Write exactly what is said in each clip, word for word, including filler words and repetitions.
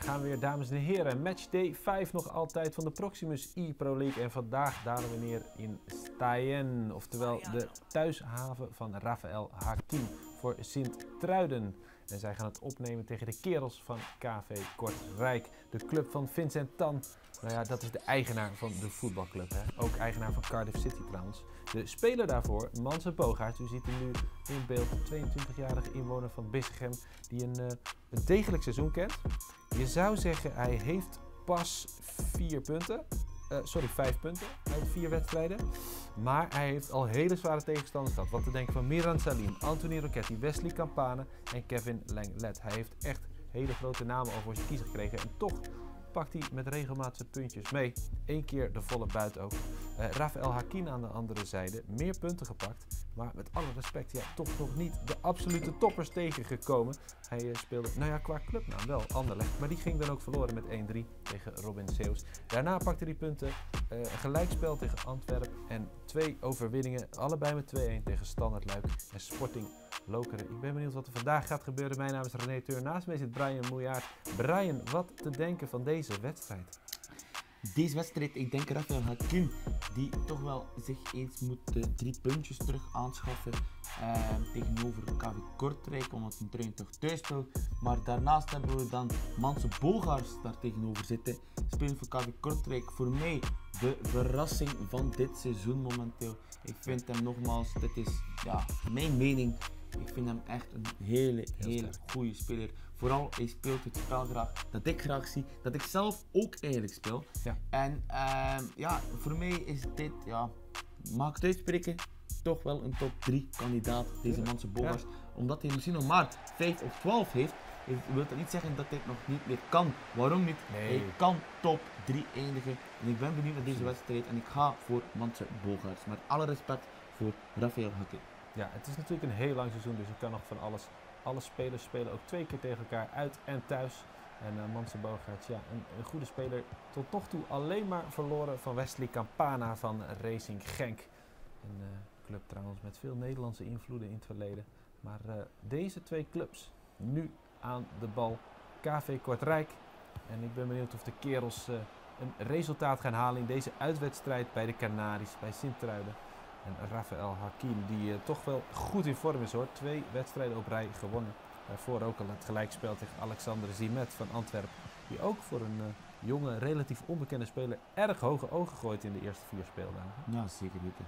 gaan we weer, dames en heren. Matchday vijf nog altijd van de Proximus e-Pro League. En vandaag dalen we neer in Staaien, oftewel de thuishaven van Rafael Hakim voor Sint-Truiden. En zij gaan het opnemen tegen de kerels van K V Kortrijk, de club van Vincent Tan. Nou ja, dat is de eigenaar van de voetbalclub, hè? Ook eigenaar van Cardiff City trouwens. De speler daarvoor, Manse Bogaerts, u ziet hem nu in beeld, tweeëntwintigjarige inwoner van Bissegem, die een, uh, een degelijk seizoen kent. Je zou zeggen, hij heeft pas vier punten, uh, sorry, vijf punten uit vier wedstrijden. Maar hij heeft al hele zware tegenstanders gehad. Wat te denken van Miran Salim, Anthony Rocchetti, Wesley Campana en Kevin Lenglet. Hij heeft echt hele grote namen al voor zijn kiezer gekregen en toch pakt hij met regelmaat zijn puntjes mee. Eén keer de volle buit ook. Uh, Rafael Hakim aan de andere zijde, meer punten gepakt. Maar met alle respect, ja, toch nog niet de absolute toppers tegengekomen. Hij uh, speelde, nou ja, qua clubnaam wel, Anderlecht. Maar die ging dan ook verloren met één drie tegen Robin Zeeuws. Daarna pakte hij punten, uh, een gelijkspel tegen Antwerpen. En twee overwinningen, allebei met twee een tegen Standard Luik en Sporting Lokeren. Ik ben benieuwd wat er vandaag gaat gebeuren. Mijn naam is René Teur. Naast mij zit Brian Moejaert. Brian, wat te denken van deze wedstrijd? Deze wedstrijd, ik denk Rafael Hakim, die toch wel zich eens moet uh, drie puntjes terug aanschaffen uh, tegenover K V Kortrijk, omdat hij Truiden toch thuis speelt. Maar daarnaast hebben we dan Manse Bogaerts daar tegenover zitten, speler voor K V Kortrijk. Voor mij de verrassing van dit seizoen momenteel. Ik vind hem nogmaals, dit is ja, mijn mening, ik vind hem echt een hele, hele goede speler. Vooral, hij speelt het spel graag, dat ik graag zie, dat ik zelf ook eigenlijk speel. Ja. En uh, ja, voor mij is dit, ja, mag ik het uitspreken, toch wel een top drie kandidaat, deze Manse Bogaerts. Ja. Omdat hij misschien nog maar vijf of twaalf heeft, wil dat niet zeggen dat hij het nog niet meer kan. Waarom niet? Nee. Hij kan top drie eindigen. En ik ben benieuwd naar deze wedstrijd en ik ga voor Manse Bogaerts. Met alle respect voor Rafael Hakim. Ja, het is natuurlijk een heel lang seizoen, dus je kan nog van alles. Alle spelers spelen ook twee keer tegen elkaar uit en thuis. En uh, Manse Bogaerts, ja, een, een goede speler. Tot nog toe alleen maar verloren van Wesley Campana van Racing Genk. Een uh, club trouwens met veel Nederlandse invloeden in het verleden. Maar uh, deze twee clubs nu aan de bal. K V Kortrijk. En ik ben benieuwd of de kerels uh, een resultaat gaan halen in deze uitwedstrijd bij de Canaries, bij Sint-Truiden. En Rafael Hakim, die uh, toch wel goed in vorm is hoor. Twee wedstrijden op rij gewonnen. Daarvoor ook al het gelijkspel tegen Alexander Zimet van Antwerpen. Die ook voor een uh, jonge, relatief onbekende speler erg hoge ogen gooit in de eerste vier speeldagen. Ja, zeker weten.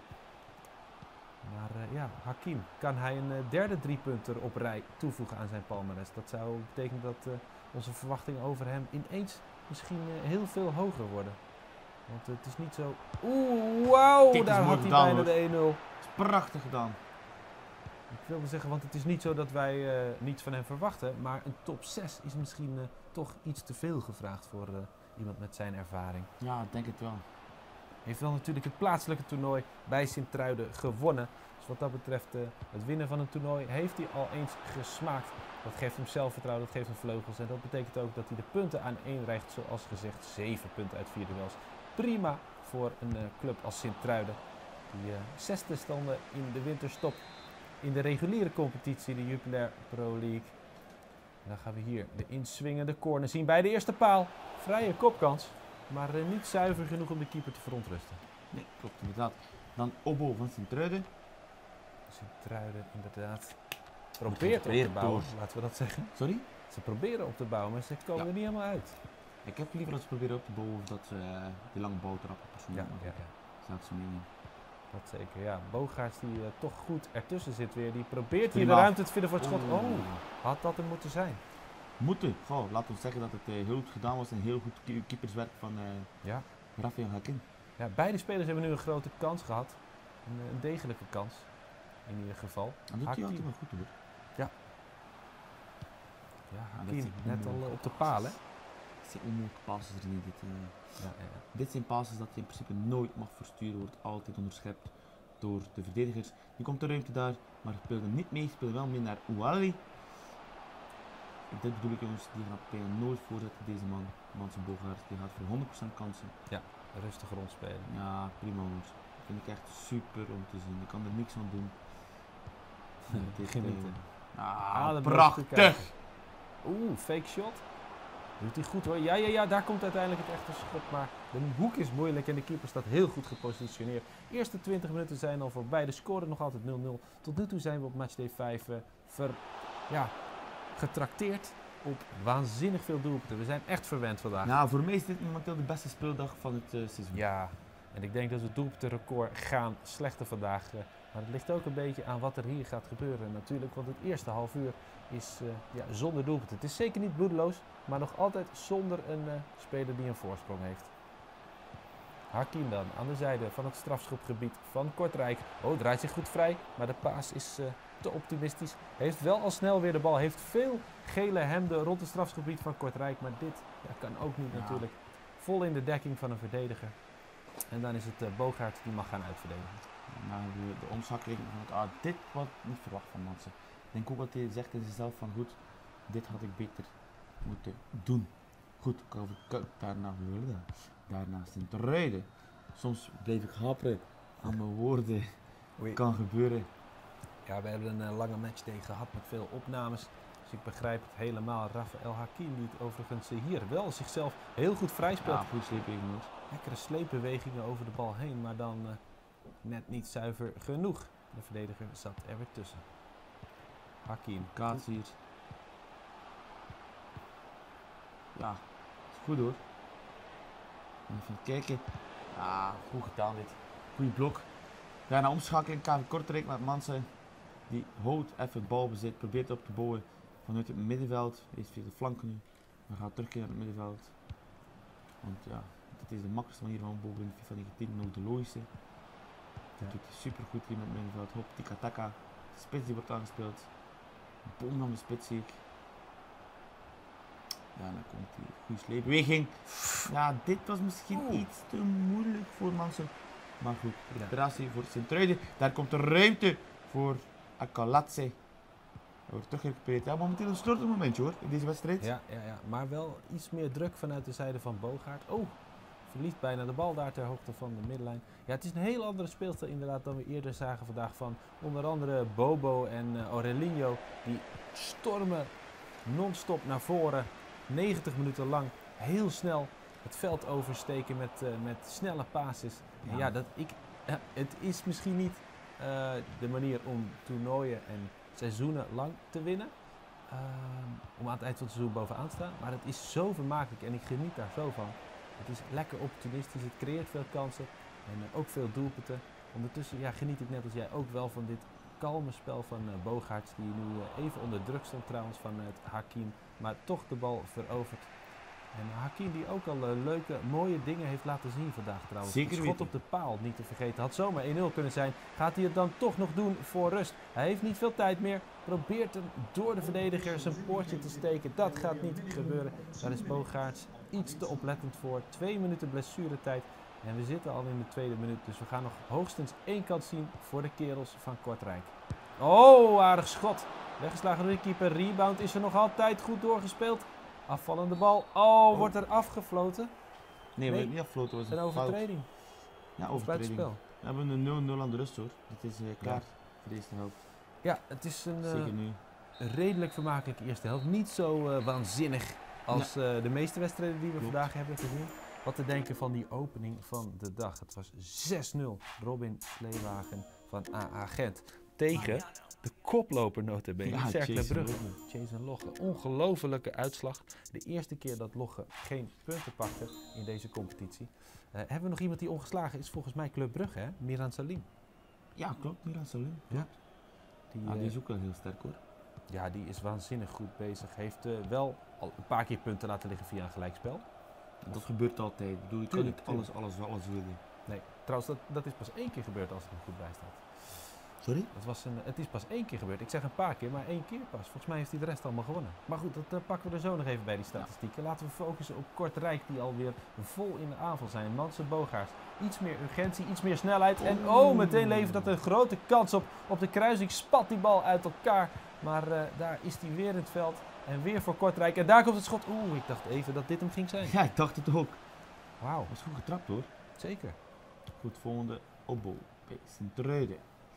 Maar uh, ja, Hakim, kan hij een uh, derde driepunter op rij toevoegen aan zijn palmares? Dat zou betekenen dat uh, onze verwachtingen over hem ineens misschien uh, heel veel hoger worden. Want het is niet zo... Oeh, wauw, daar had hij bijna hoor. De één nul. Het is prachtig gedaan. Ik wilde zeggen, want het is niet zo dat wij uh, niets van hem verwachten. Maar een top zes is misschien uh, toch iets te veel gevraagd voor uh, iemand met zijn ervaring. Ja, ik denk het wel. Hij heeft wel natuurlijk het plaatselijke toernooi bij Sint-Truiden gewonnen. Dus wat dat betreft, uh, het winnen van een toernooi heeft hij al eens gesmaakt. Dat geeft hem zelfvertrouwen, dat geeft hem vleugels. En dat betekent ook dat hij de punten aan één rijgt. Zoals gezegd, zeven punten uit vier duels. Prima voor een uh, club als Sint-Truiden. Die uh, zesde standen in de winterstop in de reguliere competitie, de Jupiler Pro League. En dan gaan we hier de inswingende corner zien bij de eerste paal. Vrije kopkans, maar uh, niet zuiver genoeg om de keeper te verontrusten. Nee, klopt inderdaad. Dan Obo van Sint-Truiden. Sint-Truiden inderdaad probeert op te bouwen, laten we dat zeggen. Sorry? Ze proberen op te bouwen, maar ze komen ja. er niet helemaal uit. Ik heb liever dat ze proberen op te bouwen of dat ze uh, die lange bal trappen. Ja, ja, ja. Dat is mijn mening. Dat zeker, ja. Bogaerts die uh, toch goed ertussen zit weer. Die probeert hier de ruimte te vinden voor het schot. Oh, had dat er moeten zijn? Moeten. Goh, laten we zeggen dat het uh, heel goed gedaan was en heel goed keeperswerk van uh, ja. Rafael Hakim. Ja, beide spelers hebben nu een grote kans gehad. Een, een degelijke kans. In ieder geval. En doet hij altijd wel goed hoor. Ja. Ja, Hakim, net al uh, op de paal hè. Het zijn onmogelijke passes er niet. Dit, uh, ja, ja. dit zijn passes dat je in principe nooit mag versturen, wordt altijd onderschept door de verdedigers. Nu komt de ruimte daar, maar speelde niet mee, speelde wel mee naar Ouali. Dit bedoel ik jongens, die gaat bijna nooit voorzetten deze man, Manse Bogaerts, die gaat voor honderd procent kansen. Ja, rustig rondspelen. Ja, prima hoor. Dat vind ik echt super om te zien, ik kan er niks aan doen. Genieten. Uh, ah, prachtig! Oeh, fake shot. Doet hij goed hoor. Ja, ja, ja, daar komt uiteindelijk het echte schot. Maar de hoek is moeilijk en de keeper staat heel goed gepositioneerd. De eerste twintig minuten zijn al voorbij. De score nog altijd nul nul. Tot nu toe zijn we op matchday vijf uh, ver, ja, getrakteerd op waanzinnig veel doelpunten. We zijn echt verwend vandaag. Nou, voor mij is dit momenteel de beste speeldag van het uh, seizoen. Ja, en ik denk dat we het doelpuntenrecord gaan slechter vandaag. Uh, maar het ligt ook een beetje aan wat er hier gaat gebeuren natuurlijk. Want het eerste half uur is uh, ja, zonder doelpunten. Het is zeker niet bloedeloos, maar nog altijd zonder een uh, speler die een voorsprong heeft. Hakim dan aan de zijde van het strafschopgebied van Kortrijk. Oh, draait zich goed vrij, maar de paas is uh, te optimistisch. Heeft wel al snel weer de bal. Heeft veel gele hemden rond het strafschopgebied van Kortrijk. Maar dit ja, kan ook niet ja. natuurlijk. Vol in de dekking van een verdediger. En dan is het uh, Bogaert die mag gaan uitverdedigen. Nou, de, de omschakeling van ah, dit wat niet verwacht van Mansen. Ik denk ook wat hij zegt in zichzelf van goed, dit had ik beter moeten doen. Goed, ik daarna wilde. Daarnaast in te rijden. Soms blijf ik haperen aan mijn woorden. Oei. Kan gebeuren. Ja, we hebben een uh, lange matchday gehad met veel opnames. Dus ik begrijp het helemaal. Rafael Hakim die het overigens uh, hier wel zichzelf heel goed vrijspeelt. Ja, goed sleepbeweging hoor. Lekkere sleepbewegingen over de bal heen, maar dan uh, net niet zuiver genoeg. De verdediger zat er weer tussen. Hakim. Kaats hier. Ja, is goed hoor. Even kijken. Ja, goed gedaan dit. Goeie blok. Daarna omschakeling, K V Kortrijk met Mansen. Die houdt even het balbezit, probeert op te bouwen vanuit het middenveld. Hij is via de flanken nu. We gaan terug naar het middenveld. Want ja, dit is de makkelijkste manier van boven in FIFA negentien, ook de logische. Dat ja. doet hij super goed hier met het middenveld. Hop, Tikataka. De spits die wordt aangespeeld. Boom naar de spits zie ik. Ja, dan komt die goede sleepbeweging. Ja, dit was misschien oh. iets te moeilijk voor Mansen. Maar goed, recuperatie ja. voor Sint-Truiden. Daar komt de ruimte voor Akalatse. Hij wordt teruggerecupereerd. Ja, momenteel een slordig momentje hoor, in deze wedstrijd. Ja, ja, ja, maar wel iets meer druk vanuit de zijde van Bogaert. Oh, verliest bijna de bal daar ter hoogte van de middenlijn. Ja, het is een heel andere speelstijl inderdaad dan we eerder zagen vandaag van onder andere Bobo en uh, Aurelino. Die stormen non-stop naar voren. negentig minuten lang heel snel het veld oversteken met, uh, met snelle passes. Ja, ja dat ik, uh, het is misschien niet uh, de manier om toernooien en seizoenen lang te winnen. Uh, om aan het eind van het seizoen bovenaan te staan. Maar het is zo vermakelijk en ik geniet daar zo van. Het is lekker opportunistisch, het creëert veel kansen en uh, ook veel doelpunten. Ondertussen ja, geniet ik net als jij ook wel van dit kalme spel van uh, Bogaerts. Die nu uh, even onder druk stond trouwens vanuit Hakim. Maar toch de bal verovert. En Hakim die ook al uh, leuke, mooie dingen heeft laten zien vandaag trouwens. Zeker het schot weten. op de paal, niet te vergeten. Had zomaar één nul kunnen zijn. Gaat hij het dan toch nog doen voor rust? Hij heeft niet veel tijd meer. Probeert hem door de verdediger zijn poortje te steken. Dat gaat niet gebeuren. Daar is Bogaerts iets te oplettend voor. Twee minuten blessuretijd. En we zitten al in de tweede minuut. Dus we gaan nog hoogstens één kans zien voor de kerels van Kortrijk. Oh, aardig schot. Weggeslagen door de keeper. Rebound is er nog altijd goed doorgespeeld. Afvallende bal. Oh, oh. Wordt er afgefloten? Nee, nee. niet afgefloten. Was een overtreding. Ja, overtreding. Spel. We hebben een nul nul aan de rust hoor. Het is uh, klaar ja. voor de eerste helft. Ja, het is een uh, Zeker nu. redelijk vermakelijke eerste helft. Niet zo uh, waanzinnig als uh, de meeste wedstrijden die we Klopt. vandaag hebben gezien. Wat te denken van die opening van de dag. Het was zes nul. Robin Sleewagen van A A Gent tegen de koploper nota bene, ja, Cercle Brugge. Jason Logge. Ongelofelijke uitslag. De eerste keer dat Logge geen punten pakte in deze competitie. Uh, hebben we nog iemand die ongeslagen is? Volgens mij Club Brugge, hè? Miran Salim. Ja, klopt. Miran Salim. Ja. Die, ah, die is ook wel heel sterk hoor. Ja, die is waanzinnig goed bezig. Heeft uh, wel al een paar keer punten laten liggen via een gelijkspel. Dat of, gebeurt altijd. Ik bedoel, je kan niet alles, alles, alles willen. Nee, trouwens, dat, dat is pas één keer gebeurd als het er goed bij staat. Sorry? Dat was een, het is pas één keer gebeurd. Ik zeg een paar keer, maar één keer pas. Volgens mij heeft hij de rest allemaal gewonnen. Maar goed, dat uh, pakken we er zo nog even bij die statistieken. Laten we focussen op Kortrijk, die alweer vol in de aanval zijn. Mansen, Bogaerts. Iets meer urgentie, iets meer snelheid. En oh, meteen levert dat een grote kans op. Op de kruising spat die bal uit elkaar. Maar uh, daar is hij weer in het veld. En weer voor Kortrijk. En daar komt het schot. Oeh, ik dacht even dat dit hem ging zijn. Ja, ik dacht het ook. Wauw. Dat is goed getrapt hoor. Zeker. Goed, volgende opbouw bij Sint-Truiden.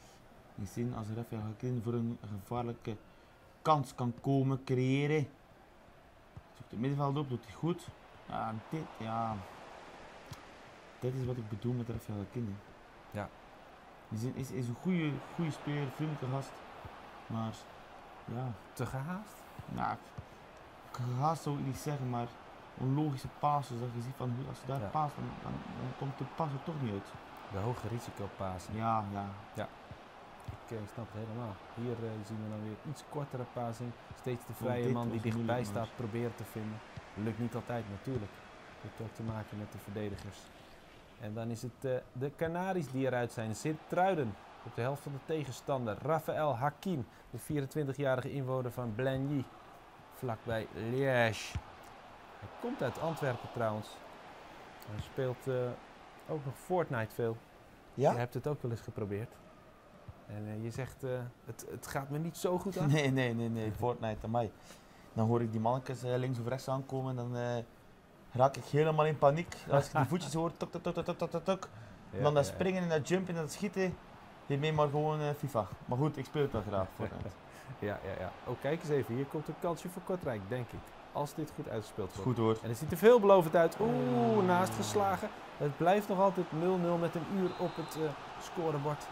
Je ziet als Rafael Hakim voor een gevaarlijke kans kan komen creëren. Zoekt het middenveld op, doet hij goed. Ja, en dit, ja. Dit is wat ik bedoel met Rafael Hakim. Ja. Hij is, is, is een goede, goede speler, vriendelijke gast. Maar, ja. Te gehaast? Nou, gehaast zou ik niet zeggen, maar onlogische passes. Dat je ziet van, als je daar Ja. paast, dan, dan, dan komt de pas er toch niet uit. De hoge risicopasen. Ja, ja. Ik, ik snap het helemaal. Hier uh, zien we dan weer iets kortere passing. Steeds de vrije dit man die was dichtbij moeilijk, staat maar- proberen te vinden. Lukt niet altijd natuurlijk. Heeft ook te maken met de verdedigers. En dan is het uh, de Canaries die eruit zijn. Sint-Truiden op de helft van de tegenstander. Rafael Hakim, de vierentwintigjarige inwoner van Blengy. Vlakbij Liège. Hij komt uit Antwerpen trouwens. Hij speelt uh, ook nog Fortnite veel. Ja? Je hebt het ook wel eens geprobeerd. En uh, je zegt, uh, het, het gaat me niet zo goed aan. Nee, nee, nee, nee, Fortnite, amai. Dan hoor ik die mannetjes uh, links of rechts aankomen en dan uh, raak ik helemaal in paniek. Als ik die voetjes hoor, tok, tok, tok, tok, tok, tok, tok. Ja, En dan dat ja, ja. springen en dat jumpen en dat schieten, hiermee maar gewoon uh, FIFA. Maar goed, ik speel het wel graag, Fortnite. Ja, ja, ja. Oh, kijk eens even. Hier komt een kansje voor Kortrijk, denk ik. Als dit goed uitgespeeld Is wordt. goed hoor. En het ziet er veelbelovend uit. Oeh, naast geslagen. Het blijft nog altijd nul nul met een uur op het uh, scorebord.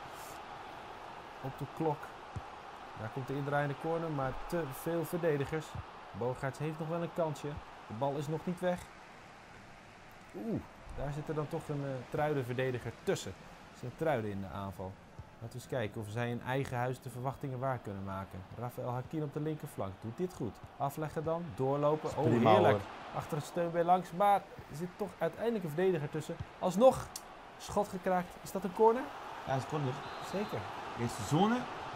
Op de klok. Daar komt de indraaiende corner, maar te veel verdedigers. Bogaerts heeft nog wel een kansje. De bal is nog niet weg. Oeh, daar zit er dan toch een uh, Truiden-verdediger tussen. Sint-Truiden in de aanval. Laten we eens kijken of zij in eigen huis de verwachtingen waar kunnen maken. Rafael Hakim op de linkerflank doet dit goed. Afleggen dan, doorlopen. Oh, Prima, heerlijk. hoor. Achter het steunbeen langs, maar er zit toch uiteindelijk een verdediger tussen. Alsnog, schot gekraakt. Is dat een corner? Ja, is corner. Zeker. Eerste zone.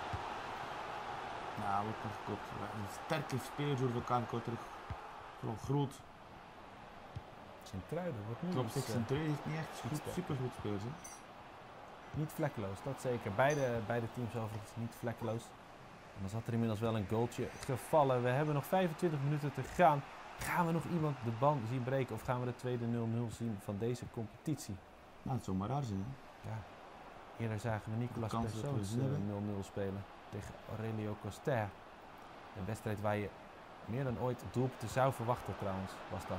Nou, wordt nog gekopt. Een sterke speler door elkaar terug. Vooral groot. Sint-Truiden wordt nu Klopt, iets, zich eh, centreren heeft niet echt goed, sterk. super goed speels. Hè. niet vlekkeloos, dat zeker. Beide, beide teams overigens niet vlekkeloos. En dan zat er inmiddels wel een goaltje gevallen. We hebben nog vijfentwintig minuten te gaan. Gaan we nog iemand de band zien breken of gaan we de tweede nul nul zien van deze competitie? Nou, het zou maar raar zijn. Hè. Ja. Eerder zagen we Nicolas De kans dat we Persools zien hebben. nul nul spelen tegen Aurelio Coster. Een wedstrijd waar je meer dan ooit doelpunten zou verwachten trouwens, was dat.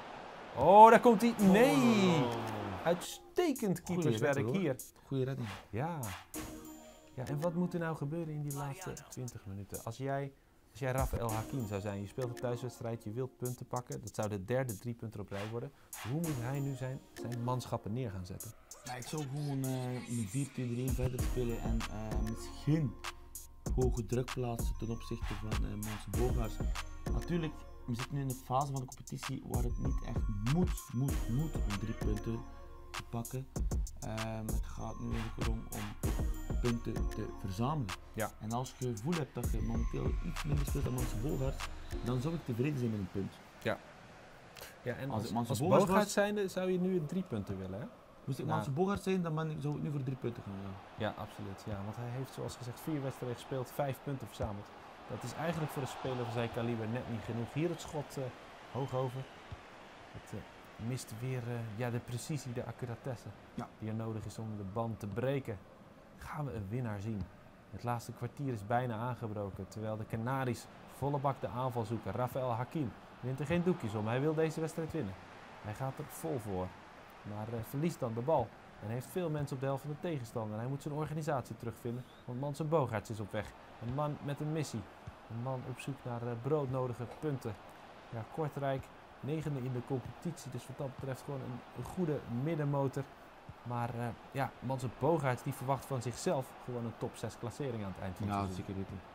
Oh, daar komt hij. Nee! Oh. Uitstekend Goeie keeperswerk redding, hoor. hier. Goeie redding. Ja. Ja, en wat moet er nou gebeuren in die laatste twintig minuten? Als jij, als jij Rafael Hakim zou zijn, je speelt een thuiswedstrijd, je wilt punten pakken. Dat zou de derde drie punten op rij worden. Hoe moet hij nu zijn, zijn manschappen neer gaan zetten? Ja, ik zou gewoon uh, een vier twee drie verder spelen en uh, misschien hoge druk plaatsen ten opzichte van uh, Monse Bogaerts. Natuurlijk, we zitten nu in een fase van de competitie waar het niet echt moet, moet, moet om drie punten te pakken. Um, het gaat nu eigenlijk erom om toch punten te verzamelen. Ja. En als je het gevoel hebt dat je momenteel iets minder speelt dan Monse Bogaerts, dan zou ik tevreden zijn met een punt. Ja, en Als als, het Manse als Bogaerts Bogaerts was- zijnde zou je nu drie punten willen, hè? Moest ik Nou. Monse Bogaerts zijn, dan ben ik, zou ik nu voor drie punten gaan. Ja. Ja, absoluut. Ja, want hij heeft zoals gezegd vier wedstrijden gespeeld, vijf punten verzameld. Dat is eigenlijk voor een speler van zijn kaliber net niet genoeg. Hier het schot uh, hoog over. Het uh, mist weer uh, ja, de precisie, de accuratesse Ja. die er nodig is om de band te breken. Gaan we een winnaar zien. Het laatste kwartier is bijna aangebroken, terwijl de Canaries volle bak de aanval zoeken. Rafael Hakim wint er geen doekjes om, hij wil deze wedstrijd winnen. Hij gaat er vol voor, maar uh, verliest dan de bal. En heeft veel mensen op de helft van de tegenstander. Hij moet zijn organisatie terugvinden, want Monse Bogaerts is op weg. Een man met een missie. Een man op zoek naar uh, broodnodige punten. Ja, Kortrijk, negende in de competitie, dus wat dat betreft gewoon een, een goede middenmotor. Maar uh, ja, Monse Bogaerts die verwacht van zichzelf gewoon een top zes klassering aan het eind van het Ja, seizoen. zeker weten.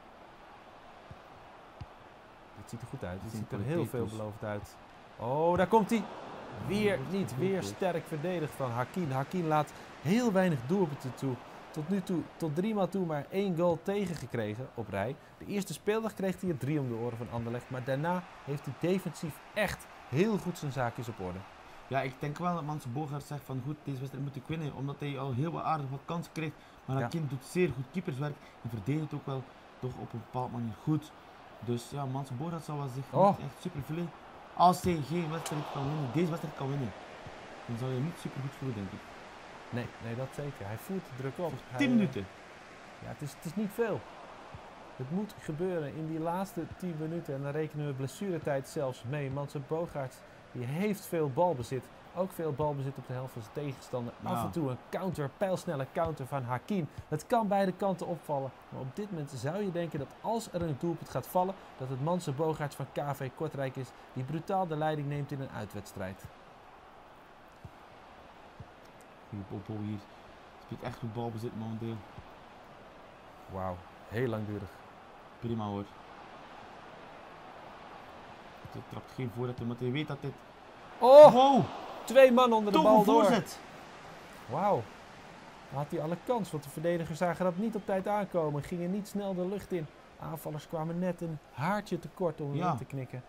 Het ziet er goed uit, het Het is ziet een er heel kwaliteit dus. veelbelovend uit. Oh, daar komt hij! Weer Ja, niet, goed, weer goed. sterk verdedigd van Hakim. Hakim laat heel weinig doelpunten toe. Tot nu toe, tot drie maal toe maar één goal tegengekregen op rij. De eerste speeldag kreeg hij er drie om de oren van Anderlecht. Maar daarna heeft hij defensief echt heel goed zijn zaakjes op orde. Ja, ik denk wel dat Monse Bogaerts zegt van goed, deze wedstrijd moet ik winnen, omdat hij al heel wat aardig wat kansen kreeg. Maar Ja. Hakim doet zeer goed keeperswerk en verdedigt ook wel toch op een bepaalde manier goed. Dus ja, Monse Bogaerts zal wel zich Oh. niet echt super vullen. Als hij geen wedstrijd kan winnen, deze wedstrijd kan winnen, dan zal je niet super goed voelen, denk ik. Nee, nee, dat zeker. Hij voert de druk op. Hij, tien eh, minuten. Ja, het is, het is niet veel. Het moet gebeuren in die laatste tien minuten en dan rekenen we blessuretijd zelfs mee. Manse Bogaerts die heeft veel balbezit. Ook veel balbezit op de helft van zijn tegenstander. Ja. Af en toe een counter, pijlsnelle counter van Hakim. Het kan beide kanten opvallen. Maar op dit moment zou je denken dat als er een doelpunt gaat vallen, dat het Manse Bogaerts van K V Kortrijk is die brutaal de leiding neemt in een uitwedstrijd. Goeie Popo hier. Speelt echt goed balbezit momenteel. Wauw, heel langdurig. Prima hoor. Hij trapt geen voorzet, omdat hij weet dat dit... Oh, Wow! twee man onder de Toch bal een door. voorzet! Wauw. Dan had hij alle kans, want de verdedigers zagen dat niet op tijd aankomen. Gingen niet snel de lucht in. Aanvallers kwamen net een haartje tekort om hem Ja. in te knikken.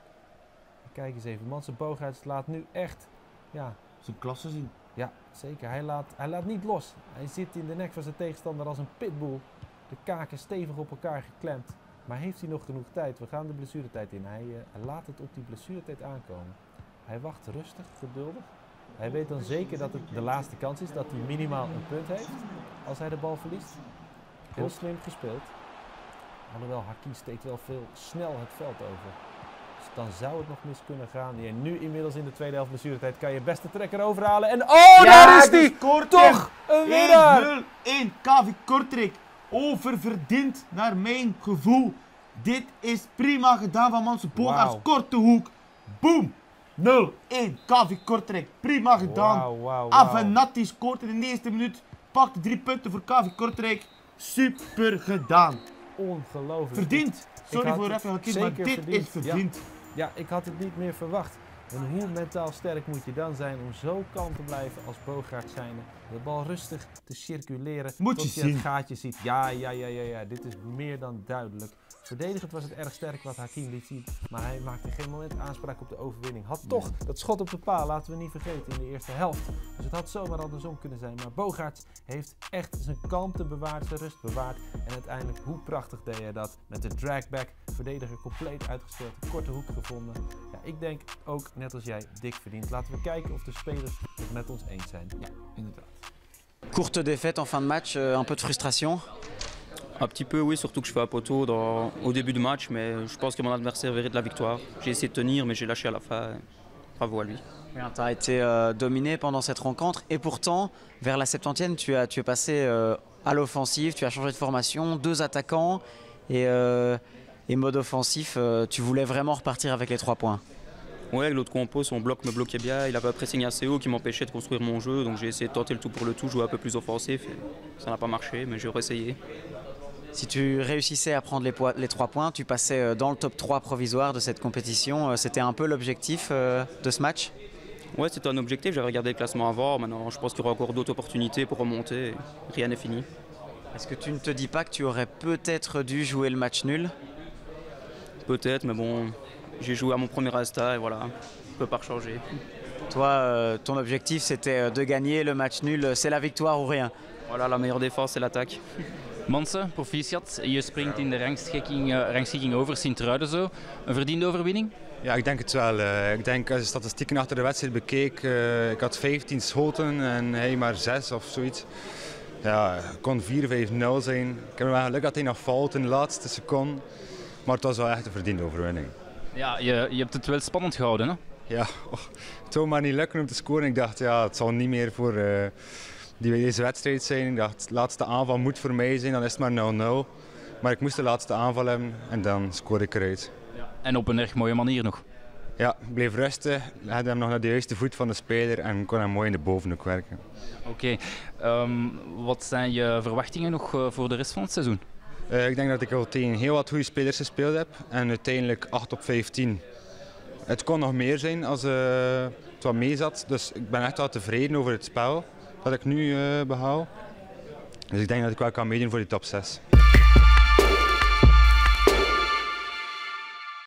Kijk eens even, Manse Bogaerts laat nu echt... Ja, Zijn klasse zien. ja, zeker. Hij laat, hij laat niet los. Hij zit in de nek van zijn tegenstander als een pitbull. De kaken stevig op elkaar geklemd. Maar heeft hij nog genoeg tijd? We gaan de blessuretijd in. Hij, uh, hij laat het op die blessuretijd aankomen. Hij wacht rustig, geduldig. Hij weet dan zeker dat het de laatste kans is, dat hij minimaal een punt heeft als hij de bal verliest. Heel slim gespeeld. Alhoewel, Hakim steekt wel veel snel het veld over. Dus dan zou het nog mis kunnen gaan. En nu inmiddels in de tweede helft blessuretijd kan je best de trekker overhalen. En oh, daar is hij! Toch een winnaar! één nul één K V Kortrijk. Oververdiend naar mijn gevoel. Dit is prima gedaan van Manse Bogaerts. Wauw. Korte hoek. Boom! nul één K V Kortrijk. Prima gedaan. Wauw, wauw, wauw. Avenatti scoort in de eerste minuut. Pakte drie punten voor K V Kortrijk. Super gedaan. Ongelooflijk. Verdiend. Sorry had voor het even Hakim, maar zeker dit verdiend. is verdiend. Ja, ik had het niet meer verwacht. En hoe mentaal sterk moet je dan zijn om zo kalm te blijven als Bogaerts zijnde. De bal rustig te circuleren Moet tot je je het zien. gaatje ziet. Ja, ja, ja, ja, ja, dit is meer dan duidelijk. Verdedigend was het erg sterk wat Hakim liet zien, maar hij maakte geen moment aanspraak op de overwinning. Had toch dat schot op de paal, laten we niet vergeten, in de eerste helft. Dus het had zomaar andersom kunnen zijn. Maar Bogaerts heeft echt zijn kalmte bewaard, zijn rust bewaard. En uiteindelijk, hoe prachtig deed hij dat? Met de dragback, verdediger compleet uitgespeeld, korte hoek gevonden. Ja, ik denk ook, net als jij, dik verdiend. Laten we kijken of de spelers het met ons eens zijn. Ja, inderdaad. Courte défaite en fin de match, euh, un peu de frustration. Un petit peu, oui, surtout que je fais à poteau dans, au début du match, mais je pense que mon adversaire mérite la victoire. J'ai essayé de tenir, mais j'ai lâché à la fin. Bravo à lui. Tu as été euh, dominé pendant cette rencontre et pourtant, vers la septantième, tu, as, tu es passé euh, à l'offensive, tu as changé de formation, deux attaquants et, euh, et mode offensif, euh, tu voulais vraiment repartir avec les trois points. Ouais, avec l'autre compo, son bloc me bloquait bien. Il avait un pressing assez haut qui m'empêchait de construire mon jeu, donc j'ai essayé de tenter le tout pour le tout, jouer un peu plus offensif. Et ça n'a pas marché, mais j'ai réessayé. Si tu réussissais à prendre les, po- les trois points, tu passais euh, dans le top trois provisoire de cette compétition. Euh, C'était un peu l'objectif euh, de ce match? Ouais, c'était un objectif, j'avais regardé le classement avant. Maintenant, je pense qu'il y aura encore d'autres opportunités pour remonter. Rien n'est fini. Est-ce que tu ne te dis pas que tu aurais peut-être dû jouer le match nul? Peut-être, mais bon, j'ai joué à mon premier instant et voilà, je peux pas changer. Toi, euh, ton objectif, c'était de gagner le match nul. C'est la victoire ou rien? Voilà, la meilleure défense, c'est l'attaque. Manse, proficiat. Je springt in de rangschikking, uh, rangschikking over Sint-Truiden zo. Een verdiende overwinning? Ja, ik denk het wel. Uh, ik denk als je statistieken achter de wedstrijd bekeek, uh, ik had vijftien schoten en hij maar zes of zoiets. Ja, het kon vier vijf nul zijn. Ik heb wel geluk dat hij nog valt in de laatste seconde, maar het was wel echt een verdiende overwinning. Ja, je, je hebt het wel spannend gehouden, hè? Ja, oh, het zou maar niet lukken om te scoren. Ik dacht, ja, het zal niet meer voor uh, die, deze wedstrijd zijn. Ik dacht, de laatste aanval moet voor mij zijn, dan is het maar nul nul. Maar ik moest de laatste aanval hebben en dan scoorde ik eruit. Ja. En op een erg mooie manier nog. Ja, ik bleef rusten, legde hem nog naar de juiste voet van de speler en kon hem mooi in de bovenhoek werken. Oké, okay. um, wat zijn je verwachtingen nog uh, voor de rest van het seizoen? Uh, ik denk dat ik al tegen heel wat goede spelers gespeeld heb en uiteindelijk acht op vijftien. Het kon nog meer zijn als uh, het wat mee zat, dus ik ben echt wel tevreden over het spel dat ik nu uh, behaal. Dus ik denk dat ik wel kan meedoen voor die top zes.